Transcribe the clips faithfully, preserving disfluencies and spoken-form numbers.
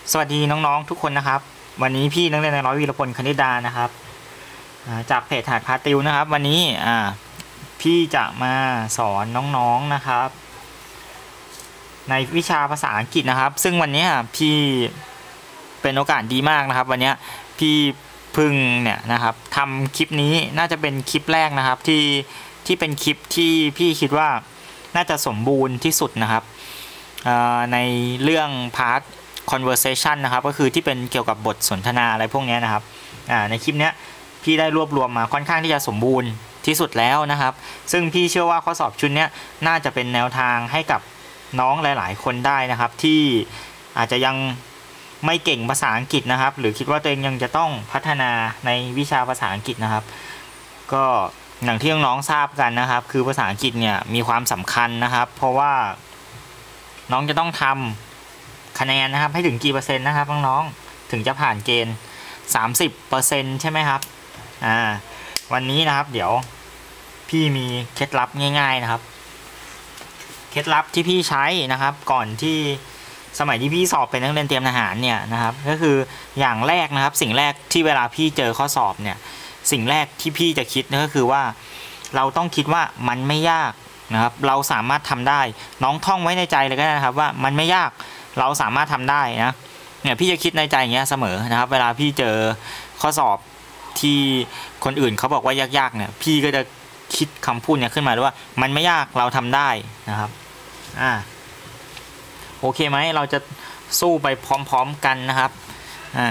สวัสดีน้องๆทุกคนนะครับวันนี้พี่นักเรียนนายร้อยวีรพลคณิตดานะครับจากเพจถาดพาติวนะครับวันนี้พี่จะมาสอนน้องๆนะครับในวิชาภาษาอังกฤษนะครับซึ่งวันนี้พี่เป็นโอกาสดีมากนะครับวันนี้พี่พึ่งเนี่ยนะครับทำคลิปนี้น่าจะเป็นคลิปแรกนะครับที่ที่เป็นคลิปที่พี่คิดว่าน่าจะสมบูรณ์ที่สุดนะครับในเรื่องพาร์ทconversation นะครับก็คือที่เป็นเกี่ยวกับบทสนทนาอะไรพวกนี้นะครับในคลิปนี้พี่ได้รวบรวมมาค่อนข้างที่จะสมบูรณ์ที่สุดแล้วนะครับซึ่งพี่เชื่อว่าข้อสอบชุดนี้น่าจะเป็นแนวทางให้กับน้องหลายๆคนได้นะครับที่อาจจะยังไม่เก่งภาษาอังกฤษนะครับหรือคิดว่าตัวเองยังจะต้องพัฒนาในวิชาภาษาอังกฤษนะครับก็อย่างที่น้องๆทราบกันนะครับคือภาษาอังกฤษเนี่ยมีความสำคัญนะครับเพราะว่าน้องจะต้องทำคะแนนนะครับให้ถึงกี่เปอร์เซ็นต์นะครับน้องๆถึงจะผ่านเกณฑ์ สามสิบเปอร์เซ็นต์ ใช่ไหมครับอ่าวันนี้นะครับเดี๋ยวพี่มีเคล็ดลับง่ายๆนะครับเคล็ดลับที่พี่ใช้นะครับก่อนที่สมัยที่พี่สอบเป็นนักเรียนเตรียมทหารเนี่ยนะครับก็คืออย่างแรกนะครับสิ่งแรกที่เวลาพี่เจอข้อสอบเนี่ยสิ่งแรกที่พี่จะคิดก็คือว่าเราต้องคิดว่ามันไม่ยากนะครับเราสามารถทำได้น้องท่องไว้ในใจเลยก็ได้นะครับว่ามันไม่ยากเราสามารถทำได้นะเนี่ยพี่จะคิดในใจอย่างเงี้ยเสมอนะครับเวลาพี่เจอข้อสอบที่คนอื่นเขาบอกว่ายากๆเนี่ยพี่ก็จะคิดคำพูดเนี่ยขึ้นมาด้วยว่ามันไม่ยากเราทำได้นะครับอ่าโอเคไหมเราจะสู้ไปพร้อมๆกันนะครับอ่า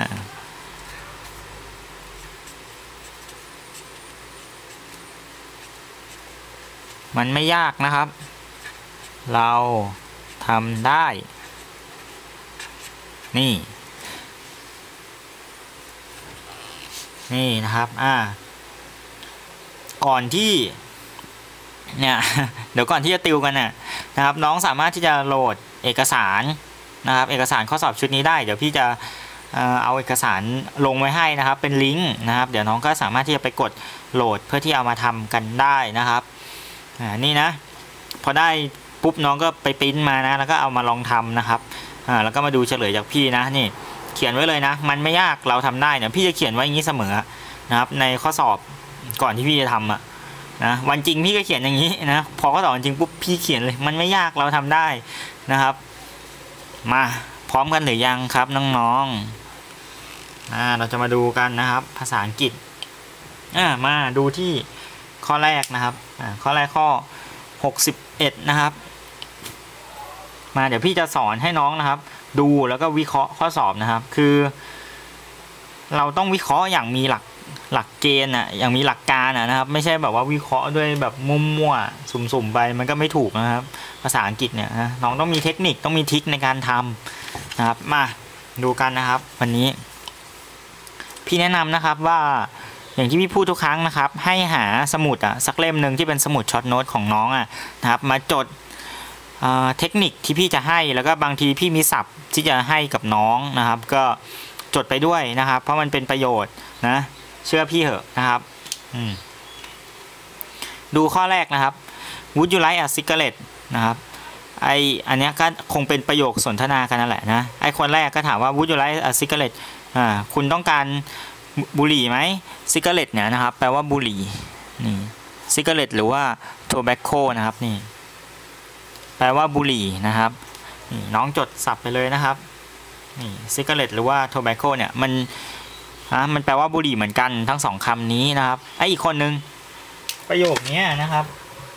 มันไม่ยากนะครับเราทำได้นี่นี่นะครับอ่าก่อนที่เนี่ยเดี๋ยวก่อนที่จะติวกันน่ะนะครับน้องสามารถที่จะโหลดเอกสารนะครับเอกสารข้อสอบชุดนี้ได้เดี๋ยวพี่จะเอาเอกสารลงไว้ให้นะครับเป็นลิงก์นะครับเดี๋ยวน้องก็สามารถที่จะไปกดโหลดเพื่อที่เอามาทำกันได้นะครับอ่านี่นะพอได้ปุ๊บน้องก็ไปปริ้นมานะแล้วก็เอามาลองทำนะครับอ่าแล้วก็มาดูเฉลยจากพี่นะนี่เขียนไว้เลยนะมันไม่ยากเราทำได้เนี่ยพี่จะเขียนไว้อย่างนี้เสมอนะครับในข้อสอบก่อนที่พี่จะทำอ่ะนะวันจริงพี่ก็เขียนอย่างนี้นะพอข้อสอบจริงปุ๊บพี่เขียนเลยมันไม่ยากเราทำได้นะครับมาพร้อมกันหรือยังครับน้องๆอ่าเราจะมาดูกันนะครับภาษาอังกฤษอ่ามาดูที่ข้อแรกนะครับอ่าข้อแรกข้อหกสิบเอ็ดนะครับมาเดี๋ยวพี่จะสอนให้น้องนะครับดูแล้วก็วิเคราะห์ข้อสอบนะครับคือเราต้องวิเคราะห์อย่างมีหลักหลักเกณฑ์อ่ะอย่างมีหลักการอ่ะนะครับไม่ใช่แบบว่าวิเคราะห์ด้วยแบบมั่วๆสุ่มๆไปมันก็ไม่ถูกนะครับภาษาอังกฤษเนี่ยนะน้องต้องมีเทคนิคต้องมีทริคในการทำนะครับมาดูกันนะครับวันนี้พี่แนะนำนะครับว่าอย่างที่พี่พูดทุกครั้งนะครับให้หาสมุดอ่ะสักเล่มหนึ่งที่เป็นสมุดช็อตโน้ตของน้องอ่ะนะครับมาจดเทคนิคที่พี่จะให้แล้วก็บางทีพี่มีศัพท์ที่จะให้กับน้องนะครับก็จดไปด้วยนะครับเพราะมันเป็นประโยชน์นะเชื่อพี่เหอะนะครับดูข้อแรกนะครับ Would you like a cigarette นะครับไออันนี้ก็คงเป็นประโยคสนทนากันนั่นแหละนะไอคนแรกก็ถามว่า Would you like a cigarette อ่าคุณต้องการบุหรี่ไหม cigarette เนี่ยนะครับแปลว่าบุหรี่นี่ cigarette หรือว่า tobacco นะครับนี่แปลว่าบุหรี่นะครับนี่น้องจดศัพท์ไปเลยนะครับนี่ cigarette หรือว่า tobacco เนี่ยมันอ่ะมันแปลว่าบุหรี่เหมือนกันทั้งสองคำนี้นะครับไออีกคนนึงประโยคนี้นะครับ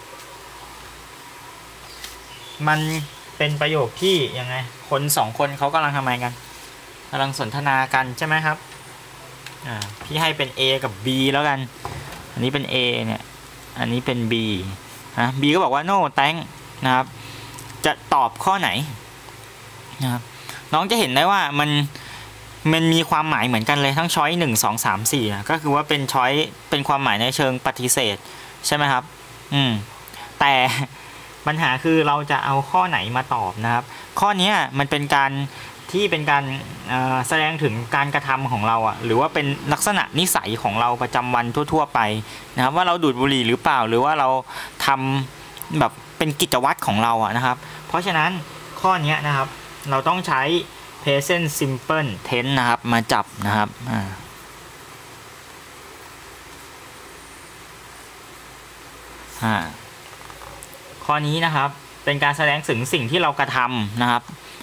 มันเป็นประโยคที่ยังไงคนสองคนเขากำลังทำอะไรกันกำลังสนทนากันใช่ไหมครับอ่าพี่ให้เป็น A กับ B แล้วกันอันนี้เป็น A เนี่ยอันนี้เป็น B นะ B ก็บอกว่า no thanks นะครับจะตอบข้อไหนนะครับน้องจะเห็นได้ว่ามันมันมีความหมายเหมือนกันเลยทั้งช้อยหนึ่งสองสามสี่ก็คือว่าเป็นช้อยเป็นความหมายในเชิงปฏิเสธใช่ไหมครับอืมแต่ปัญหาคือเราจะเอาข้อไหนมาตอบนะครับข้อนี้มันเป็นการที่เป็นการแสดงถึงการกระทำของเราอ่ะหรือว่าเป็นลักษณะนิสัยของเราประจำวันทั่วๆไปนะครับว่าเราดูดบุหรี่หรือเปล่าหรือว่าเราทำแบบเป็นกิจวัตรของเราอ่ะนะครับเพราะฉะนั้นข้อนี้นะครับเราต้องใช้พ present simple tense นะครับมาจับนะครับอ่าอ่าข้อนี้นะครับเป็นการแสดงถึงสิ่งที่เรากระทำนะครับ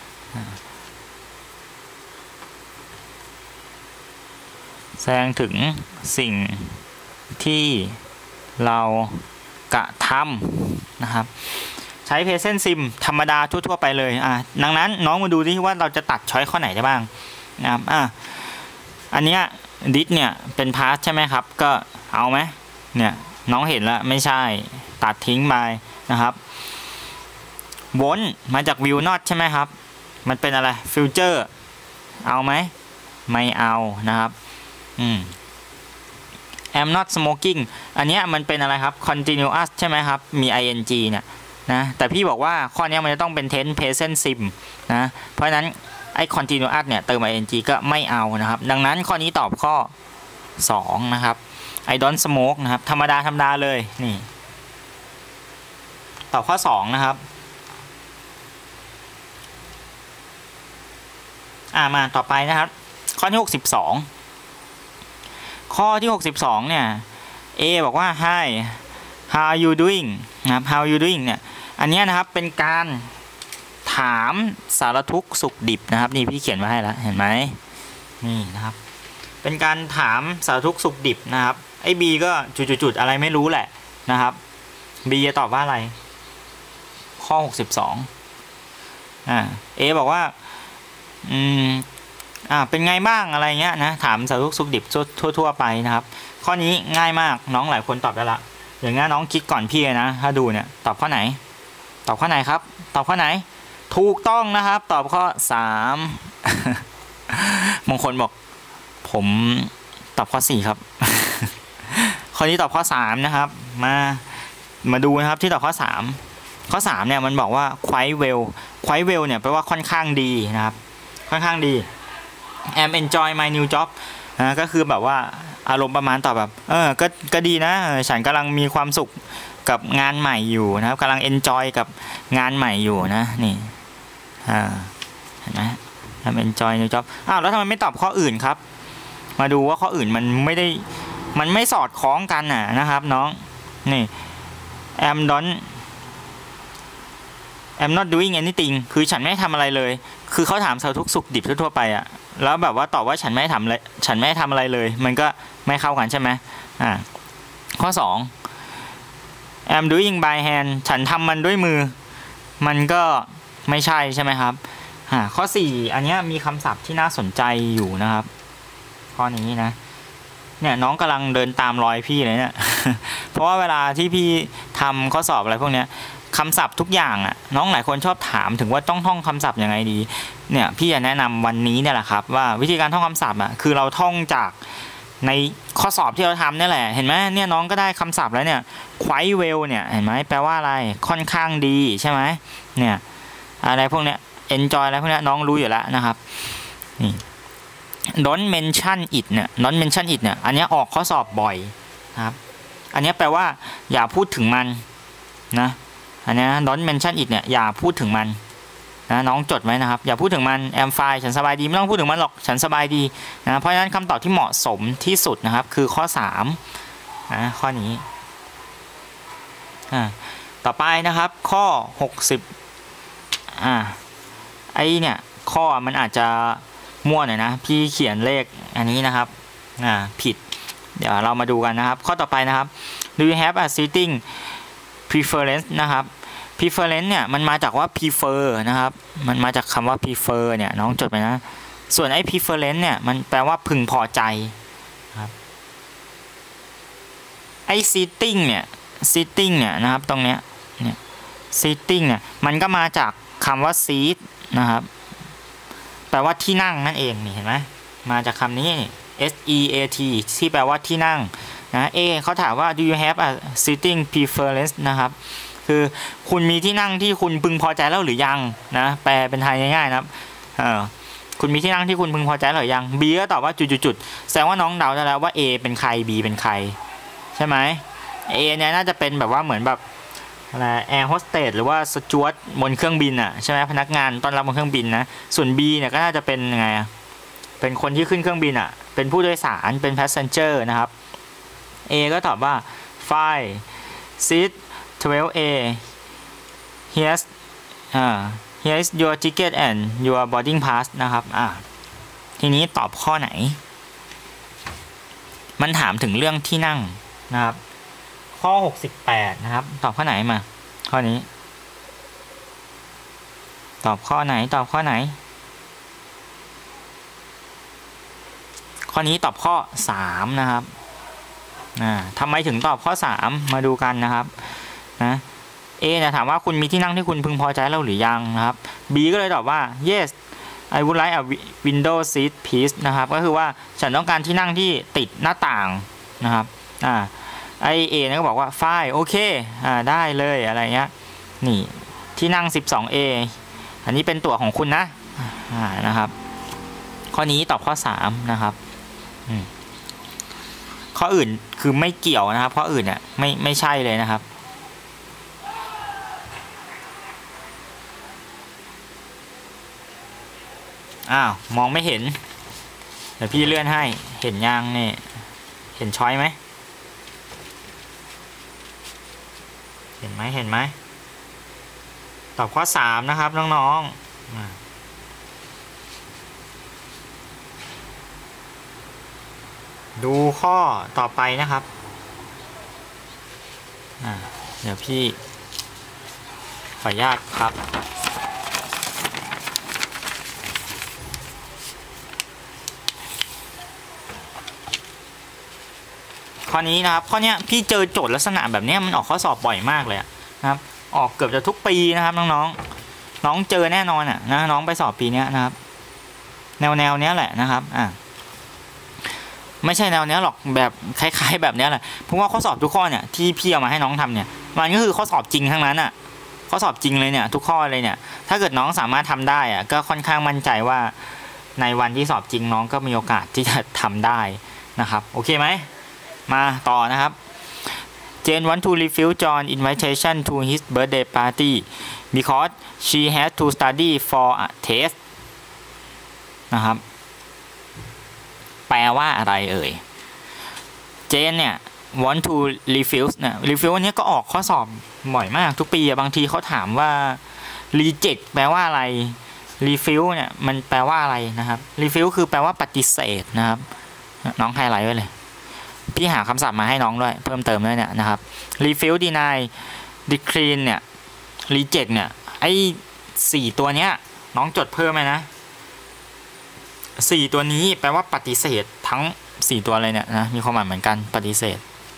แสดงถึงสิ่งที่เรากระทำนะครับใช้ present sim ธรรมดาทั่วๆไปเลยอ่ะดังนั้นน้องมาดูที่ว่าเราจะตัดช้อยข้อไหนได้บ้างนะครับอ่ะอันเนี้ย did เนี่ยเป็น past ใช่ไหมครับก็เอาไหมเนี่ยน้องเห็นแล้วไม่ใช่ตัดทิ้งไปนะครับ won't มาจาก will not ใช่ไหมครับมันเป็นอะไร future เอาไหมไม่เอานะครับอืม am not smoking อันเนี้ยมันเป็นอะไรครับ continuous ใช่ไหมครับมี ing เนี่ยนะแต่พี่บอกว่าข้อนี้มันจะต้องเป็น tense present sim นะเพราะฉะนั้นไอ้ continuous เนี่ยเติม ing ก็ไม่เอานะครับดังนั้นข้อนี้ตอบข้อสองนะครับ I don't smoke นะครับธรรมดาธรรมดาเลยนี่ตอบข้อสองนะครับอ่ามาต่อไปนะครับข้อที่หกสิบสองข้อที่หกสิบสองเนี่ย A บอกว่า Hi how are you doing นะครับ how are you doing เนี่ยอันนี้นะครับเป็นการถามสารทุกข์สุขดิบนะครับนี่พี่เขียนไว้ให้แล้วเห็นไหมนี่นะครับเป็นการถามสารทุกข์สุขดิบนะครับไอ้ B ก็จุดๆๆอะไรไม่รู้แหละนะครับ B จะตอบว่าอะไรข้อหกสิบสองอ่า A บอกว่าอืมอ่าเป็นไงบ้างอะไรเงี้ยนะถามสารทุกข์สุขดิบทั่วๆไปนะครับข้อนี้ง่ายมากน้องหลายคนตอบได้ละอย่างงี้น้องคิดก่อนพี่นะถ้าดูเนี่ยตอบข้อไหนตอบข้อไหนครับตอบข้อไหนถูกต้องนะครับตอบข้อสามบางคนบอกผมตอบข้อสี่ครับ ข้อนี้ตอบข้อสามนะครับมามาดูนะครับที่ตอบข้อสามข้อสามเนี่ยมันบอกว่า quite well quite well เนี่ยแปลว่าค่อนข้างดีนะครับค่อนข้างดี am enjoy my new job นะก็คือแบบว่าอารมณ์ประมาณตอบแบบเออก็ก็ดีนะฉันกำลังมีความสุขกับงานใหม่อยู่นะครับกำลัง enjoy กับงานใหม่อยู่นะนี่อ่าเห็นไหม am enjoy new job อ้าวแล้วทำไมไม่ตอบข้ออื่นครับมาดูว่าข้ออื่นมันไม่ได้มันไม่สอดคล้องกันน่ะนะครับน้องนี่ am don't am not doing anything คือฉันไม่ทำอะไรเลยคือเขาถามสารทุกข์สุขดิบทั่วไปอะแล้วแบบว่าตอบว่าฉันไม่ทำอะไรฉันไม่ทำอะไรเลยมันก็ไม่เข้ากันใช่ไหมอ่าข้อสอง am doing by hand ฉันทำมันด้วยมือมันก็ไม่ใช่ใช่ไหมครับอ่าข้อสี่อันนี้มีคำศัพท์ที่น่าสนใจอยู่นะครับข้อนี้นะเนี่ยน้องกำลังเดินตามรอยพี่เลยเนี่ย เพราะว่าเวลาที่พี่ทำข้อสอบอะไรพวกเนี้ยคำศัพท์ทุกอย่างอ่ะน้องหลายคนชอบถามถึงว่าต้องท่องคำศัพท์ยังไงดีเนี่ยพี่จะแนะนำวันนี้เนี่ยแหละครับว่าวิธีการท่องคำศัพท์อ่ะคือเราท่องจากในข้อสอบที่เราทำนี่แหละเห็นไหมเนี่ยน้องก็ได้คำศัพท์แล้วเนี่ย quite well เนี่ยเห็นไหมแปลว่าอะไรค่อนข้างดีใช่ไหมเนี่ยอะไรพวกเนี้ย enjoy อะไรพวกเนี้ยน้องรู้อยู่แล้วนะครับนี่ don't mention it เนี่ย don't mention it เนี่ยอันนี้ออกข้อสอบบ่อยนะครับอันนี้แปลว่าอย่าพูดถึงมันนะอันนี้ don't mention it เนี่ยอย่าพูดถึงมันนะน้องจดไว้นะครับอย่าพูดถึงมัน am fine ฉันสบายดีไม่ต้องพูดถึงมันหรอกฉันสบายดีนะเพราะฉะนั้นคำตอบที่เหมาะสมที่สุดนะครับคือข้อสามนะข้อนี้อ่าต่อไปนะครับข้อหกสิบอ่าไอเนี่ยข้อมันอาจจะมั่วหน่อยนะพี่เขียนเลขอันนี้นะครับอ่าผิดเดี๋ยวเรามาดูกันนะครับข้อต่อไปนะครับ do you have a sitting preference นะครับ preference เนี่ยมันมาจากว่า prefer นะครับมันมาจากคำว่า prefer เนี่ยน้องจดไปนะส่วนไอ้ preference เนี่ยมันแปลว่าพึงพอใจครับไอ้ sitting เนี่ย sitting เนี่ยนะครับตรงเนี้ยเนี่ย sitting เนี่ยมันก็มาจากคำว่า seat นะครับแปลว่าที่นั่งนั่นเองนี่เห็นไหมมาจากคำนี้ S E A T ที่แปลว่าที่นั่งนะ A เขาถามว่า do you have a sitting preference นะครับคือคุณมีที่นั่งที่คุณพึงพอใจแล้วหรือยังนะแปลเป็นไทยง่ายๆนะครับเออคุณมีที่นั่งที่คุณพึงพอใจแล้วหรือยัง B ก็ตอบว่าจุดๆๆแสดงว่าน้องเดาได้แล้วว่า A เป็นใคร B เป็นใครใช่ไหม A เนี่ยน่าจะเป็นแบบว่าเหมือนแบบอะไรแอร์โฮสเตสหรือว่าสจ๊วตบนเครื่องบินอ่ะใช่ไหมพนักงานต้อนรับบนเครื่องบินนะส่วน B เนี่ยก็น่าจะเป็นยังไงอ่ะเป็นคนที่ขึ้นเครื่องบินอ่ะเป็นผู้โดยสารเป็น passenger นะครับ A ก็ตอบว่า fine seat ทเวลว์ เอ here's อ่า here's your ticket and your boarding pass นะครับอ่าทีนี้ตอบข้อไหนมันถามถึงเรื่องที่นั่งนะครับข้อหกสิบแปดนะครับตอบข้อไหนมาข้อนี้ตอบข้อไหนตอบข้อไหนข้อนี้ตอบข้อสามนะครับอ่าทำไมถึงตอบข้อสามมาดูกันนะครับนะ A เนี่ยถามว่าคุณมีที่นั่งที่คุณพึงพอใจแล้วหรือยังนะครับ B ก็เลยตอบว่า yes I would like a window seat please นะครับก็คือว่าฉันต้องการที่นั่งที่ติดหน้าต่างนะครับอ่าไอเอเนี่ยก็บอกว่า fine โอเคอ่าได้เลยอะไรเงี้ยนี่ที่นั่ง สิบสองเอ อันนี้เป็นตั๋วของคุณนะอ่านะครับข้อนี้ตอบข้อสามนะครับข้ออื่นคือไม่เกี่ยวนะครับข้ออื่นเนี่ยไม่ไม่ใช่เลยนะครับอ้าวมองไม่เห็นเดี๋ยวพี่เลื่อนให้เห็นยังนี่เห็นช้อยไหมเห็นไหมเห็นไหมตอบข้อสามนะครับน้องๆดูข้อต่อไปนะครับเดี๋ยวพี่ขออนุญาตครับข้อนี้นะครับข้อนี้พี่เจอโจทย์ลักษณะแบบนี้มันออกข้อสอบบ่อยมากเลยนะครับออกเกือบจะทุกปีนะครับน้องๆน้องเจอแน่นอนอ่ะนะน้องไปสอบปีนี้นะครับแนวแนวนี้แหละนะครับอ่ะไม่ใช่แนวนี้หรอกแบบคล้ายๆแบบนี้แหละเพราะว่าข้อสอบทุกข้อเนี่ยที่พี่เอามาให้น้องทำเนี่ยมันก็คือข้อสอบจริงทั้งนั้นอ่ะข้อสอบจริงเลยเนี่ยทุกข้อเลยเนี่ยถ้าเกิดน้องสามารถทำได้อ่ะก็ค่อนข้างมั่นใจว่าในวันที่สอบจริงน้องก็มีโอกาสที่จะทำได้นะครับโอเคไหมมาต่อนะครับ Jane want to refuse John invitation to his birthday party because she has to study for a test นะครับแปลว่าอะไรเอ่ย Jane เนี่ย want to refuse เนี่ย refuse เนี่ยก็ออกข้อสอบบ่อยมากทุกปีบางทีเขาถามว่า reject แปลว่าอะไร refuse เนี่ยมันแปลว่าอะไรนะครับ refuse คือแปลว่าปฏิเสธนะครับน้องไฮไลท์ไว้เลยพี่หาคำศัพท์มาให้น้องด้วยเพิ่มเติมด้วยเนี่ยนะครับ refuse deny decline เนี่ย reject เนี่ยไอ้สี่ตัวเนี้ยน้องจดเพิ่มไหมนะสี่ตัวนี้แปลว่าปฏิเสธทั้งสี่ตัวเลยเนี่ยนะมีความหมายเหมือนกันปฏิเสธ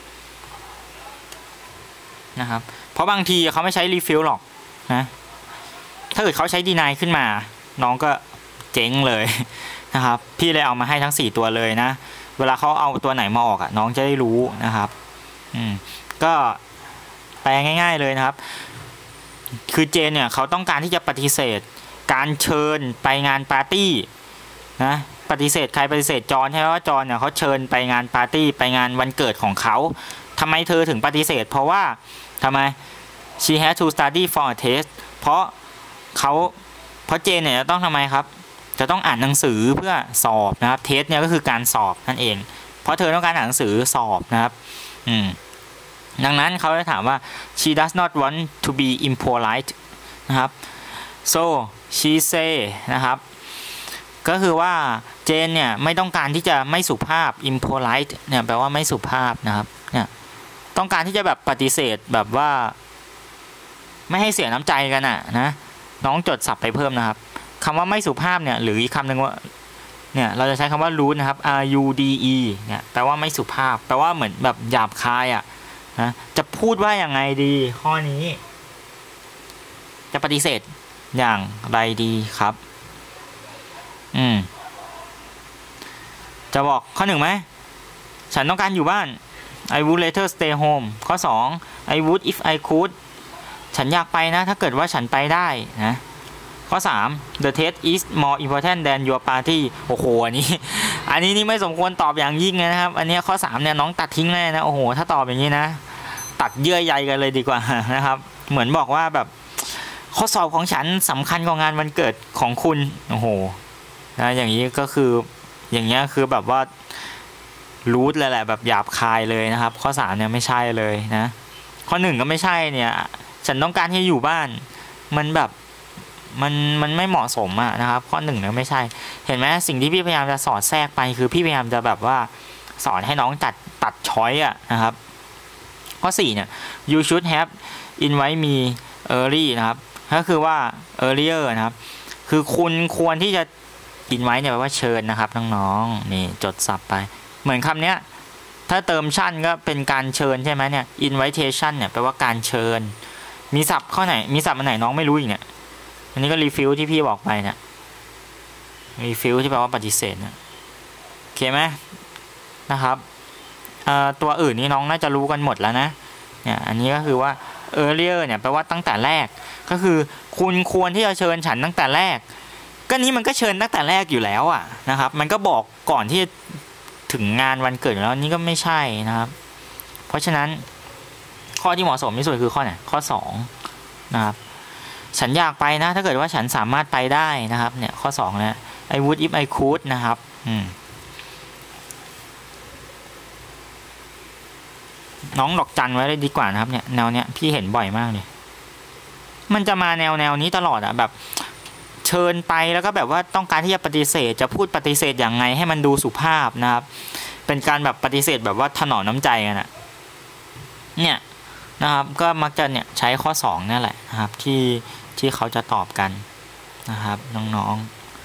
นะครับเพราะบางทีเขาไม่ใช้ refuse หรอกนะถ้าเกิดเขาใช้ deny ขึ้นมาน้องก็เจ๊งเลยนะครับพี่เลยเอามาให้ทั้งสี่ตัวเลยนะเวลาเขาเอาตัวไหนมาออกอ่ะน้องจะได้รู้นะครับอืมก็แปลง่ายๆเลยนะครับคือเจนเนี่ยเขาต้องการที่จะปฏิเสธการเชิญไปงานปาร์ตี้นะปฏิเสธใครปฏิเสธจอนใช่ไหมว่าจอนเนี่ยเขาเชิญไปงานปาร์ตี้ไปงานวันเกิดของเขาทำไมเธอถึงปฏิเสธเพราะว่าทำไม she has to study for a test เพราะเขาเพราะเจนเนี่ยจะต้องทำไมครับจะต้องอ่านหนังสือเพื่อสอบนะครับเทสเนี่ยก็คือการสอบนั่นเองเพราะเธอต้องการอ่านหนังสือสอบนะครับอืมดังนั้นเขาจะถามว่า she does not want to be impolite นะครับ so she say นะครับก็คือว่าเจนเนี่ยไม่ต้องการที่จะไม่สุภาพ impolite เนี่ยแปลว่าไม่สุภาพนะครับเนี่ยต้องการที่จะแบบปฏิเสธแบบว่าไม่ให้เสียน้ำใจกันอ่ะนะน้องจดศัพท์ไปเพิ่มนะครับคำว่าไม่สุภาพเนี่ยหรืออีกคำหนึ่งว่าเนี่ยเราจะใช้คำว่า rude นะครับ r u d e เนี่ยแปลว่าไม่สุภาพแปลว่าเหมือนแบบหยาบคายอ่ะนะจะพูดว่าอย่างไงดีข้อนี้จะปฏิเสธอย่างไรดีครับอืมจะบอกข้อหนึ่งไหมฉันต้องการอยู่บ้าน I would later stay home ข้อสอง I would if I could ฉันอยากไปนะถ้าเกิดว่าฉันไปได้นะข้อสาม the test is more important than your party โอ้โหอันนี้อันนี้นี่ไม่สมควรตอบอย่างยิ่งเลยนะครับอันนี้ข้อสามเนี่ยน้องตัดทิ้งเลยนะโอ้โหถ้าตอบอย่างนี้นะตัดเยื่อใยกันเลยดีกว่านะครับเหมือนบอกว่าแบบข้อสอบของฉันสำคัญกว่างานวันเกิดของคุณโอ้โหนะอย่างนี้ก็คืออย่างเงี้ยคือแบบว่ารูทเลยแหละแบบหยาบคายเลยนะครับข้อสามเนี่ยไม่ใช่เลยนะข้อหนึ่งก็ไม่ใช่เนี่ยฉันต้องการให้อยู่บ้านมันแบบมันมันไม่เหมาะสมอะนะครับข้อหนึ่งเนี่ยไม่ใช่เห็นไหมสิ่งที่พี่พยายามจะสอดแทรกไปคือพี่พยายามจะแบบว่าสอนให้น้องตัดตัดช้อยอะนะครับข้อสี่เนี่ย you should have invite me early นะครับก็คือว่า earlier นะครับคือคุณควรที่จะ invite เนี่ยแปลว่าเชิญนะครับน้องๆนี่จดศัพท์ไปเหมือนคำเนี้ยถ้าเติมชั่นก็เป็นการเชิญใช่ไหมเนี่ย invitation เนี่ยแปลว่าการเชิญมีศัพท์ข้อไหนมีศัพท์อันไหนน้องไม่รู้อีกเนี่ยอันนี้ก็ refuse ที่พี่บอกไปเนี่ย refuse ที่แปลว่าปฏิเสธนะโอเคไหมนะครับตัวอื่นนี่น้องน่าจะรู้กันหมดแล้วนะเนี่ยอันนี้ก็คือว่า earlier เนี่ยแปลว่าตั้งแต่แรกก็คือคุณควรที่จะเชิญฉันตั้งแต่แรกก็นี้มันก็เชิญตั้งแต่แรกอยู่แล้วอ่ะนะครับมันก็บอกก่อนที่ถึงงานวันเกิดแล้วนี่ก็ไม่ใช่นะครับเพราะฉะนั้นข้อที่เหมาะสมที่สุดคือข้อไหนข้อสองนะครับฉันอยากไปนะถ้าเกิดว่าฉันสามารถไปได้นะครับเนี่ยข้อสองเนี่ย I would if I could นะครับอืมน้องดอกจันไว้เลยดีกว่านะครับเนี่ยแนวเนี้ยพี่เห็นบ่อยมากเลยมันจะมาแนวแนวนี้ตลอดอะแบบเชิญไปแล้วก็แบบว่าต้องการที่จะปฏิเสธจะพูดปฏิเสธอย่างไงให้มันดูสุภาพนะครับเป็นการแบบปฏิเสธแบบว่าถนอมน้ำใจกันอะเนี่ยนะครับก็มักจะเนี่ยใช้ข้อสองนั่นแหละนะครับที่ที่เขาจะตอบกันนะครับน้อง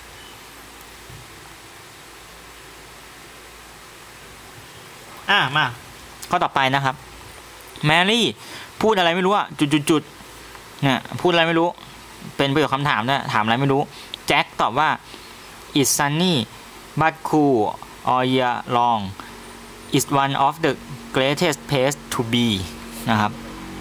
ๆอ่ะมาข้อต่อไปนะครับแมรี่พูดอะไรไม่รู้อะจุดๆเนี่ยพูดอะไรไม่รู้เป็นประโยคคำถามนะถามอะไรไม่รู้แจ็คตอบว่า it's sunny but cool all year long it's one of the greatest place to be นะครับ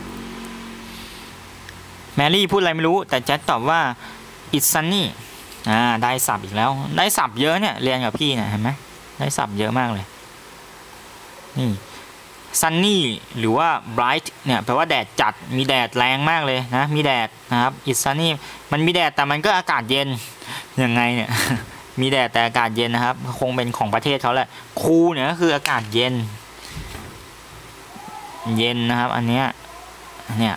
แมรี่พูดอะไรไม่รู้แต่แจ็คตอบว่า it's sunny อ่าได้ศัพท์อีกแล้วได้ศัพท์เยอะเนี่ยเรียนกับพี่เนี่ยเห็นไหมได้ศัพท์เยอะมากเลยนี่ sunny หรือว่า bright เนี่ยแปลว่าแดดจัดมีแดดแรงมากเลยนะมีแดดนะครับ it's sunny มันมีแดดแต่มันก็อากาศเย็นยังไงเนี่ย มีแดดแต่อากาศเย็นนะครับคงเป็นของประเทศเขาแหละคูลเนี่ยก็คืออากาศเย็นเย็นนะครับอันเนี้ยเนี่ย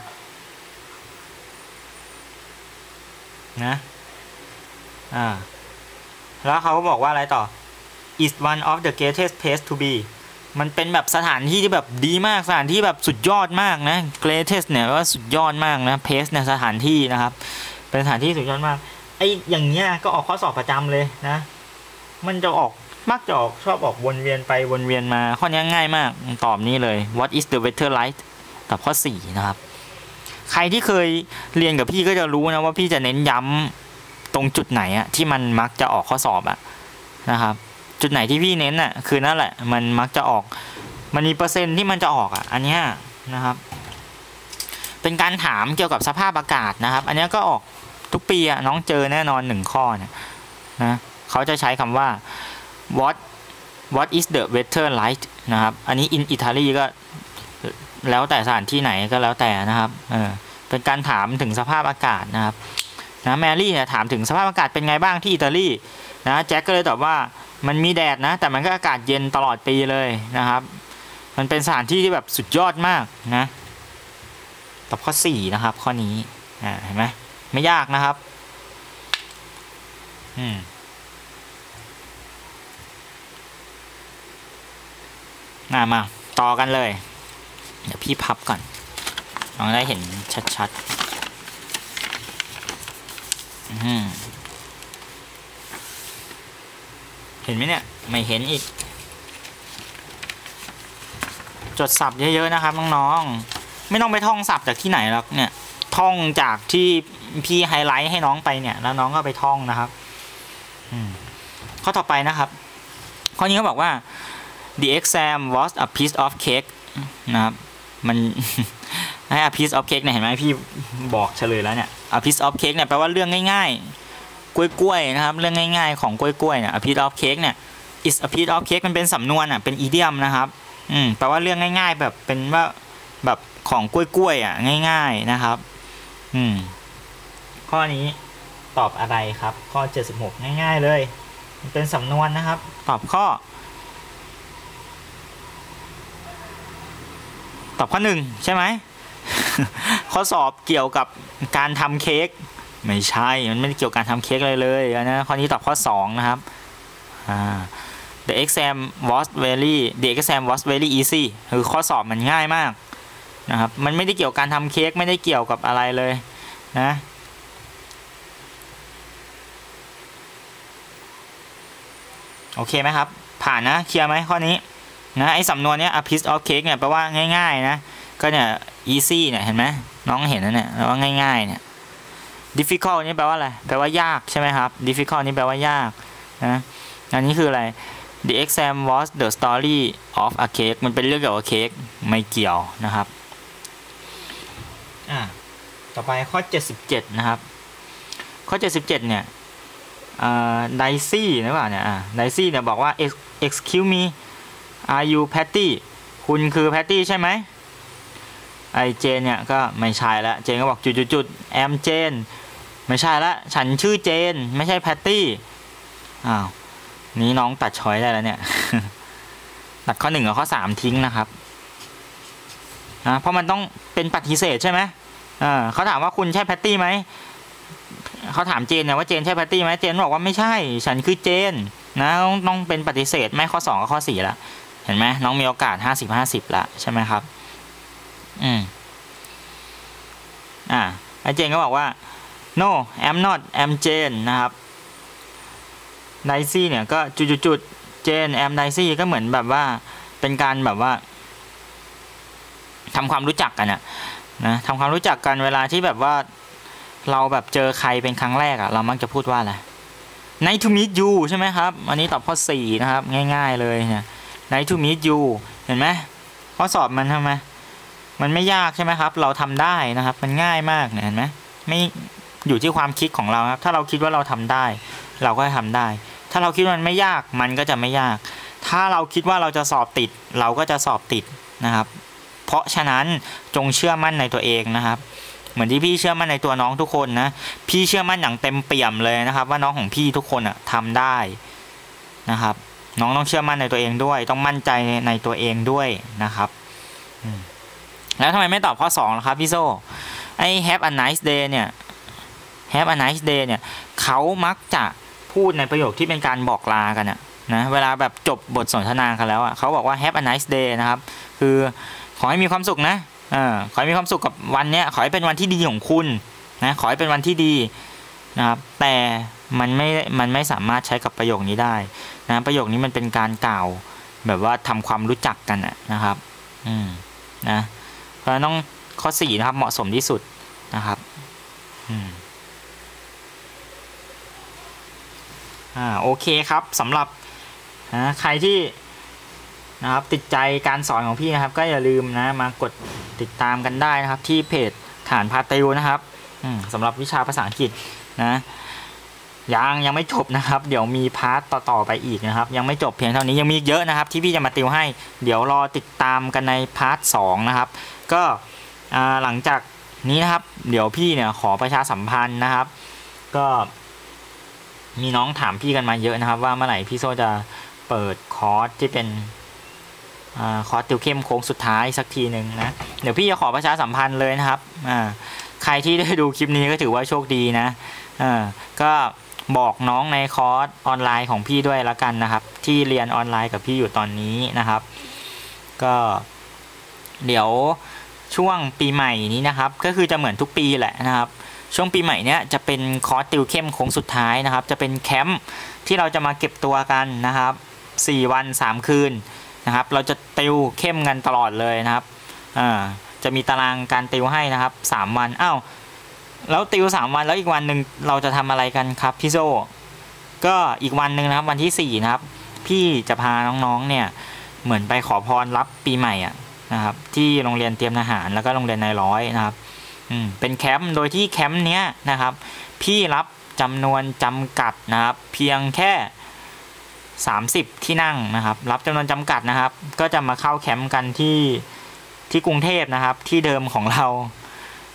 นะอ่าแล้วเขาก็บอกว่าอะไรต่อ is one of the greatest place to be มันเป็นแบบสถานที่ที่แบบดีมากสถานที่แบบสุดยอดมากนะ greatest เนี่ยว่าสุดยอดมากนะ place เนี่ยสถานที่นะครับเป็นสถานที่สุดยอดมากไอ้อย่างเงี้ยก็ออกข้อสอบประจำเลยนะมันจะออกมักจะออกชอบออกวนเวียนไปวนเวียนมาข้อนี้ง่ายมากตอบนี้เลย what is the weather like ตอบข้อสี่นะครับใครที่เคยเรียนกับพี่ก็จะรู้นะว่าพี่จะเน้นย้ำตรงจุดไหนอะที่มันมักจะออกข้อสอบอะนะครับจุดไหนที่พี่เน้นอะคือนั่นแหละมันมักจะออกมันมีเปอร์เซ็นต์ที่มันจะออกอะอันนี้นะครับเป็นการถามเกี่ยวกับสภาพอากาศนะครับอันนี้ก็ออกทุกปีอะน้องเจอแน่นอนหนึ่งข้อเนี่ยนะเขาจะใช้คำว่า what what is the weather like นะครับอันนี้ in Italy ก็แล้วแต่สถานที่ไหนก็แล้วแต่นะครับเออเป็นการถามถึงสภาพอากาศนะครับนะแมรี่เนี่ยถามถึงสภาพอากาศเป็นไงบ้างที่อิตาลีนะแจ็คก็เลยตอบว่ามันมีแดดนะแต่มันก็อากาศเย็นตลอดปีเลยนะครับมันเป็นสถานที่ที่แบบสุดยอดมากนะตอบข้อสี่นะครับข้อนี้อ่าเห็นไหมไม่ยากนะครับอืมมาต่อกันเลยเดี๋ยวพี่พับก่อนลองได้เห็นชัดๆเห็นไหมเนี่ยไม่เห็นอีกจดศัพท์เยอะๆนะครับน้องๆไม่ต้องไปท่องศัพท์จากที่ไหนหรอกเนี่ยท่องจากที่พี่ไฮไลท์ให้น้องไปเนี่ยแล้วน้องก็ไปท่องนะครับข้อต่อไปนะครับข้อนี้เขาบอกว่า the exam was a piece of cake นะครับมันให้ a piece of cake เนี่ยเห็นไหมพี่บอกเฉลยแล้วเนี่ย a piece of cake เนี่ยแปลว่าเรื่องง่ายๆกล้วยๆนะครับเรื่องง่ายๆของกล้วยๆเนี่ย a piece of cake เนี่ย is a piece of cake มันเป็นสำนวนอ่ะเป็นอีเดียมนะครับอืมแปลว่าเรื่องง่ายๆแบบเป็นว่าแบบของกล้วยๆอ่ะง่ายๆนะครับอืมข้อนี้ตอบอะไรครับข้อเจ็ดสิบหกง่ายๆเลยมันเป็นสำนวนนะครับตอบข้อตอบข้อหนึ่งใช่ไหม ข้อสอบเกี่ยวกับการทำเค้กไม่ใช่มันไม่ได้เกี่ยวกับการทำเค้กเลยเลยนะข้อนี้ตอบข้อสองนะครับอ่า the exam was very the exam was very easy คือข้อสอบมันง่ายมากนะครับมันไม่ได้เกี่ยวกับการทำเค้กไม่ได้เกี่ยวกับอะไรเลยนะโอเคไหมครับผ่านนะเคลียร์ไหมข้อนี้นะไอ้สำนวนเนี้ย a piece of cake เนี่ยแปลว่าง่ายๆนะก็เนี่ย easy เนี่ยเห็นไหมน้องเห็นนะเนี่ยแปลว่าง่ายๆเนี่ย difficult นี่แปลว่าอะไรแปลว่ายากใช่ไหมครับ difficult นี่แปลว่ายากนะอันนี้คืออะไร the exam was the story of a cake มันเป็นเรื่องเกี่ยวกับเค้กไม่เกี่ยวนะครับอ่ะต่อไปข้อเจ็ดสิบเจ็ดนะครับข้อเจ็ดสิบเจ็ดเนี่ยไดซี่หรือเปล่าเนี่ยไดซี่เนี่ยบอกว่า excuse me are you Patty คุณคือ Patty ใช่ไหมไอเจนเนี่ยก็ไม่ใช่ละเจนก็บอกจุดๆ am Jane ไม่ใช่ละฉันชื่อเจนไม่ใช่ Patty อ้าวนี้น้องตัดช้อยได้แล้วเนี่ย ตัดข้อหนึ่งกับข้อสามทิ้งนะครับนะเพราะมันต้องเป็นปฏิเสธใช่ไหมอ่าเขาถามว่าคุณใช่ Patty ไหมเขาถามเจนเนี่ยว่าเจนใช่ Patty ไหมเจนบอกว่าไม่ใช่ฉันคือเจนนะต้องต้องเป็นปฏิเสธไม่ข้อสองกับข้อสี่ละเห็นไหมน้องมีโอกาสห้าสิบห้าสิบละใช่ไหมครับอืมอ่าไอเจนก็บอกว่า no I'm not I'm Jane นะครับไดซี่เนี่ยก็จุดๆเจน I'm Daisy ก็เหมือนแบบว่าเป็นการแบบว่าทำความรู้จักกันอะนะทำความรู้จักกันเวลาที่แบบว่าเราแบบเจอใครเป็นครั้งแรกอะเรามักจะพูดว่าอะไร nice to meet you ใช่ไหมครับอันนี้ตอบข้อสี่นะครับง่ายๆเลยเนี่ย nice to meet you เห็นไหมข้อสอบมันทำไมมันไม่ยากใช่ไหมครับเราทำได้นะครับมันง่ายมากเนี่ยเห็นไหมไม่อยู่ที่ความคิดของเราครับถ้าเราคิดว่าเราทำได้เราก็ทำได้ถ้าเราคิดว่ามันไม่ยากมันก็จะไม่ยากถ้าเราคิดว่าเราจะสอบติดเราก็จะสอบติดนะครับเพราะฉะนั้นจงเชื่อมั่นในตัวเองนะครับเหมือนที่พี่เชื่อมั่นในตัวน้องทุกคนนะพี่เชื่อมั่นอย่างเต็มเปี่ยมเลยนะครับว่าน้องของพี่ทุกคนอะทำได้นะครับน้องต้องเชื่อมั่นในตัวเองด้วยต้องมั่นใจในตัวเองด้วยนะครับแล้วทำไมไม่ตอบข้อสองล่ะครับพี่โซ่ไอ้ have a nice day เนี่ย have a nice day เนี่ยเขามักจะพูดในประโยคที่เป็นการบอกลากันอะนะเวลาแบบจบบทสนทนากันแล้วอะเขาบอกว่า have a nice day นะครับคือขอให้มีความสุขนะเออขอให้มีความสุขกับวันเนี้ยขอให้เป็นวันที่ดีของคุณนะขอให้เป็นวันที่ดีนะครับแต่มันไม่มันไม่สามารถใช้กับประโยคนี้ได้นะประโยคนี้มันเป็นการกล่าวแบบว่าทำความรู้จักกันนะครับอืมนะเพราะต้องข้อสี่นะครับเหมาะสมที่สุดนะครับอืมอ่าโอเคครับสำหรับนะใครที่นะครับติดใจการสอนของพี่นะครับก็อย่าลืมนะมากดติดตามกันได้นะครับที่เพจฐานพาติวนะครับสำหรับวิชาภาษาอังกฤษนะยังยังไม่จบนะครับเดี๋ยวมีพาร์ทต่อๆไปอีกนะครับยังไม่จบเพียงเท่านี้ยังมีเยอะนะครับที่พี่จะมาติวให้เดี๋ยวรอติดตามกันในพาร์ทสองนะครับก็หลังจากนี้นะครับเดี๋ยวพี่เนี่ยขอประชาสัมพันธ์นะครับก็มีน้องถามพี่กันมาเยอะนะครับว่าเมื่อไหร่พี่โซจะเปิดคอร์สที่เป็นคอร์สติวเข้มโค้งสุดท้ายสักทีหนึ่งนะเดี๋ยวพี่จะขอประชาสัมพันธ์เลยนะครับใครที่ได้ดูคลิปนี้ก็ถือว่าโชคดีนะก็บอกน้องในคอร์สออนไลน์ของพี่ด้วยละกันนะครับที่เรียนออนไลน์กับพี่อยู่ตอนนี้นะครับก็เดี๋ยวช่วงปีใหม่นี้นะครับก็คือจะเหมือนทุกปีแหละนะครับช่วงปีใหม่เนี้ยจะเป็นคอร์สติวเข้มโค้งสุดท้ายนะครับจะเป็นแคมป์ที่เราจะมาเก็บตัวกันนะครับสี่วันสามคืนนะครับเราจะติวเข้มกันตลอดเลยนะครับอ่าจะมีตารางการติวให้นะครับสามวันอ้าวแล้วติวสามวันแล้วอีกวันหนึ่งเราจะทำอะไรกันครับพี่โซก็อีกวันหนึ่งนะครับวันที่สี่นะครับพี่จะพาน้องๆเนี่ยเหมือนไปขอพรรับปีใหม่อ่ะนะครับที่โรงเรียนเตรียมทหารแล้วก็โรงเรียนนายร้อยนะครับอืมเป็นแคมป์โดยที่แคมป์เนี้ยนะครับพี่รับจำนวนจำกัดนะครับเพียงแค่สามสิบที่นั่งนะครับรับจำนวนจำกัดนะครับก็จะมาเข้าแคมป์กันที่ที่กรุงเทพนะครับที่เดิมของเรา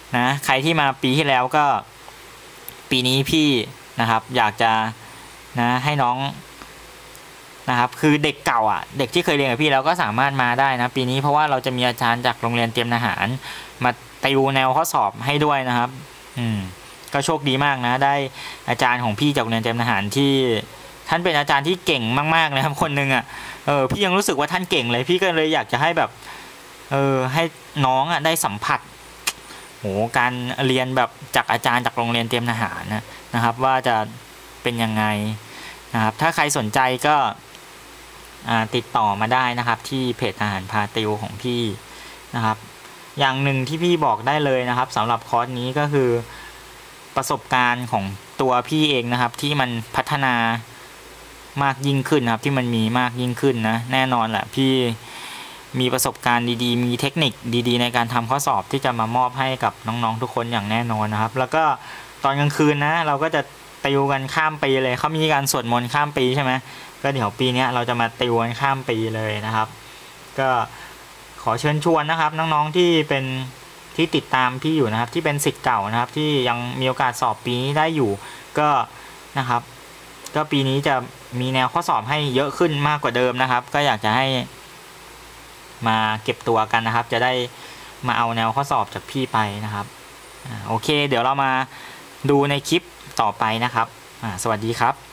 นะใครที่มาปีที่แล้วก็ปีนี้พี่นะครับอยากจะนะให้น้องนะครับคือเด็กเก่าอ่ะเด็กที่เคยเรียนกับพี่แล้วก็สามารถมาได้นะปีนี้เพราะว่าเราจะมีอาจารย์จากโรงเรียนเตรียมทหารมาติวแนวข้อสอบให้ด้วยนะครับอืมก็โชคดีมากนะได้อาจารย์ของพี่จากโรงเรียนเตรียมทหารที่ท่านเป็นอาจารย์ที่เก่งมากๆเลยครับคนหนึ่งอ่ะเออพี่ยังรู้สึกว่าท่านเก่งเลยพี่ก็เลยอยากจะให้แบบเออให้น้องอ่ะได้สัมผัสโหการเรียนแบบจากอาจารย์จากโรงเรียนเตรียมทหารนะนะครับว่าจะเป็นยังไงนะครับถ้าใครสนใจก็ติดต่อมาได้นะครับที่เพจทหารพาติวของพี่นะครับอย่างหนึ่งที่พี่บอกได้เลยนะครับสำหรับคอร์สนี้ก็คือประสบการณ์ของตัวพี่เองนะครับที่มันพัฒนามากยิ่งขึ้นนะครับที่มันมีมากยิ่งขึ้นนะแน่นอนแหละพี่มีประสบการณ์ดีๆมีเทคนิคดีๆในการทำข้อสอบที่จะมามอบให้กับน้องๆทุกคนอย่างแน่นอนนะครับแล้วก็ตอนกลางคืนนะเราก็จะติวกันข้ามปีเลยเขามีการสวดมนต์ข้ามปีใช่ไหมก็เดี๋ยวปีนี้เราจะมาติวกันข้ามปีเลยนะครับก็ขอเชิญชวนนะครับน้องๆที่เป็นที่ติดตามพี่อยู่นะครับที่เป็นศิษย์เก่านะครับที่ยังมีโอกาสสอบปีนี้ได้อยู่ก็นะครับก็ปีนี้จะมีแนวข้อสอบให้เยอะขึ้นมากกว่าเดิมนะครับก็อยากจะให้มาเก็บตัวกันนะครับจะได้มาเอาแนวข้อสอบจากพี่ไปนะครับโอเคเดี๋ยวเรามาดูในคลิปต่อไปนะครับสวัสดีครับ